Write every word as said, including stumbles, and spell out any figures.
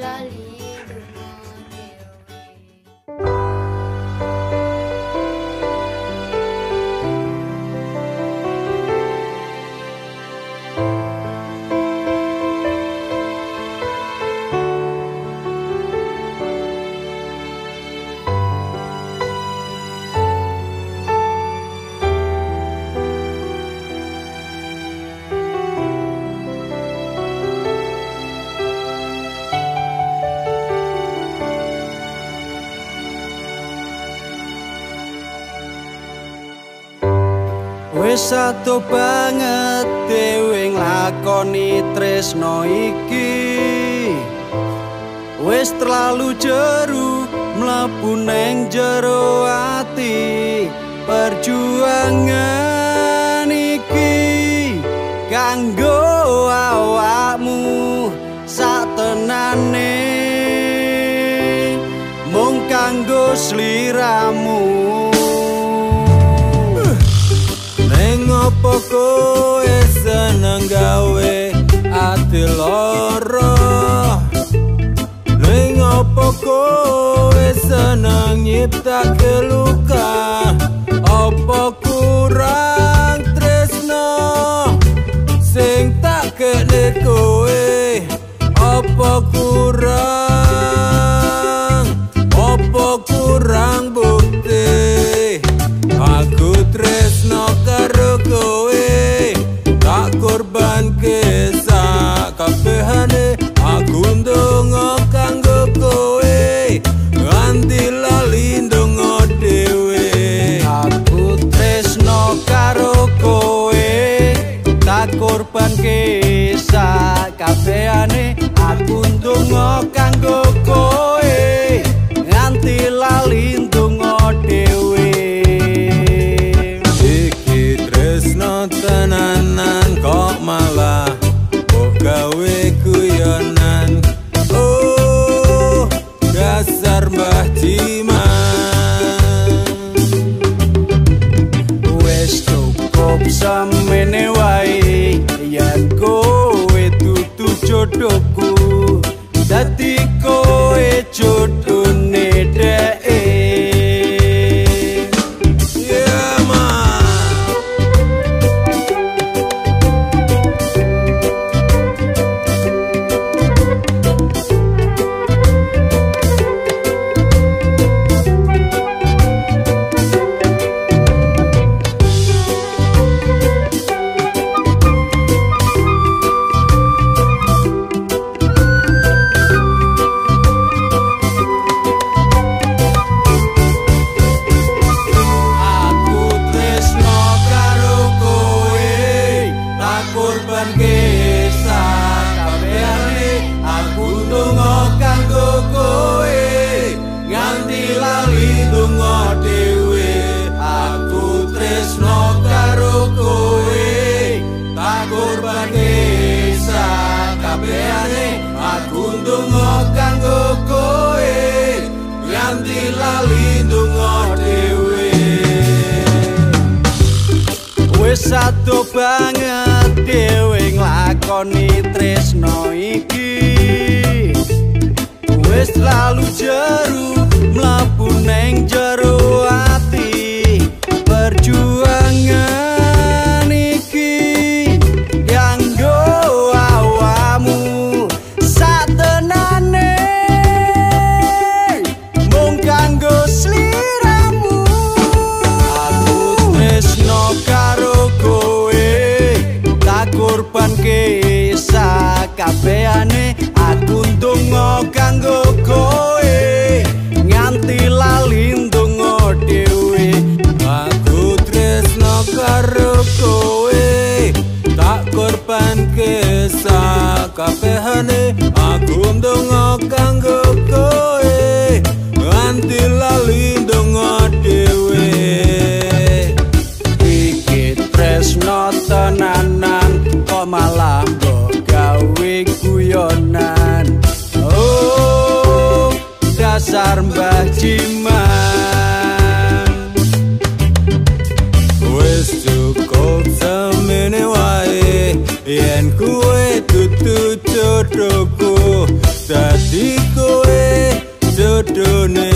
lali wis ado banget dhewe nglakoni tresno iki, wis terlalu jeru mlebu neng jero ati. Perjuangan iki kanggo awakmu satenane, mung kanggo sliramu. Ngopo kowe seneng gawe ati loro, ning ngopo kowe seneng nyiptake luka? Apa kurang tresno sing tak kene kowe? Apa kurang, apa kurang bukti? Aku tresno karo kowe, tak korban kisah kabehane. Aku ndonga kanggo kowe, nganti lali ndonga dhewe. Aku tresno karo kowe, tak korban kisah kabehane. Aku ndonga kanggo kowe, nganti lali ndonga dhewe. Tenanan kok malah kok gawe guyonan. Oh, dasar Mbah Jiman. Wis cukup semene wae yen kowe dudu jodohku, dadi kowe jodone dhek. Satu banget dhewe nglakoni tresno iki, wis lalu jeru mlebu neng jero ati. Perjuangan iki kanggo awakmu satenane, mung kanggo sliramu. Aku tresno karo korban kisah kabehane. Aku ndonga kanggo kowe, nganti lali ndonga dhewe. Aku tresno karo kowe, tak korban kisah kabehane. Aku ndonga kanggo kowe, nganti lali ndonga dhewe. Iki tresno tenanan kok malah mbok gawe guyonan. Oh, dasar Mbah Jiman. Wis cukup semene wae yen kowe dudu jodohku, dadi kowe jodone